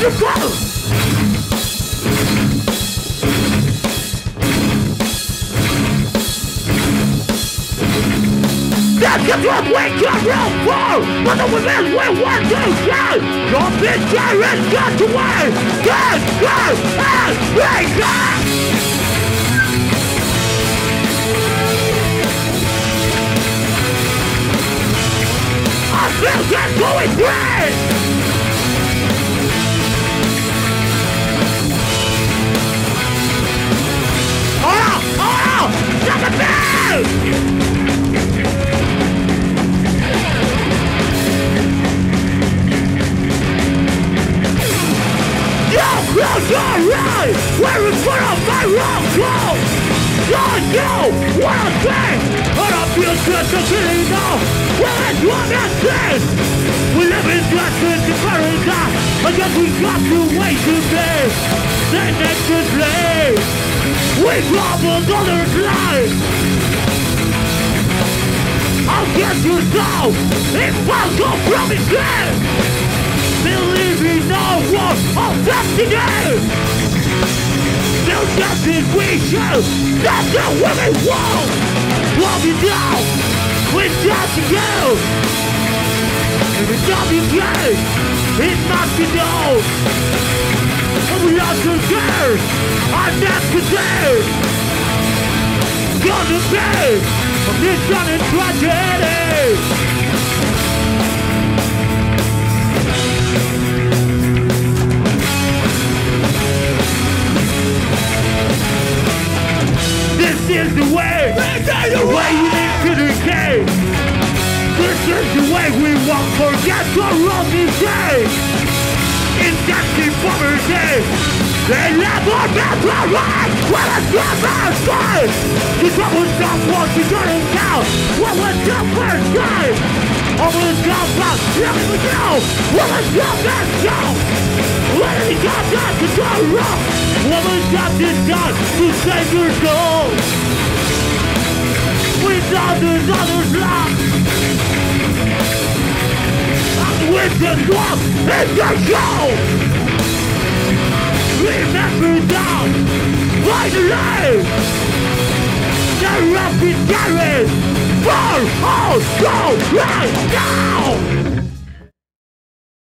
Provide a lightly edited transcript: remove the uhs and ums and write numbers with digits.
you go! That's just what we can roll for! But the women we want to get! Your picture is got to wait! Get, and break that! I feel that going great! Oh! Take a bag! Close your eyes! We're in front of my wrong goal! Don't you wanna think? But I feel just a feeling now! Well, it's one that thing! We live in justice in paradise! I guess we got to wait to be! The next is late! We gobbled others' lives! I'll get you so! If I go from his head! Believe in no war of destiny! Still justice we show! That's the women won't! Love you down! With just you! Every time you play, it must be known! And we lost our care! Our next day! Gonna pay for this sudden tragedy! This is the way you need to decay. This is the way we won't forget to run these days. In dusty poverty, they never never right when it's never good. The trouble stops once you got it down. What was your first time? Over the top box, let me know. What was your best show? When did you got that to go wrong? What was that this time to save your soul? With others lost. And with the loss in your show. Remember that, finally, the rapid carries for all go right now.